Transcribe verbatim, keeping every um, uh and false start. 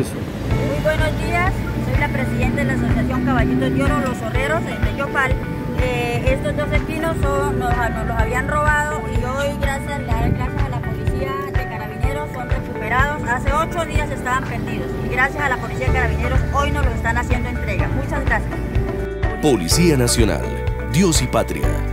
¿Quiénes son? Muy buenos días, soy la presidenta de la Asociación Caballitos de Oro, Los Zorreros, de Yopal. Eh, estos dos equinos son, nos, nos los habían robado y hoy, gracias, gracias a la policía de Carabineros, son recuperados. Hace ocho días estaban perdidos y gracias a la policía de Carabineros hoy nos los están haciendo entrega. Muchas gracias. Policía Nacional, Dios y Patria.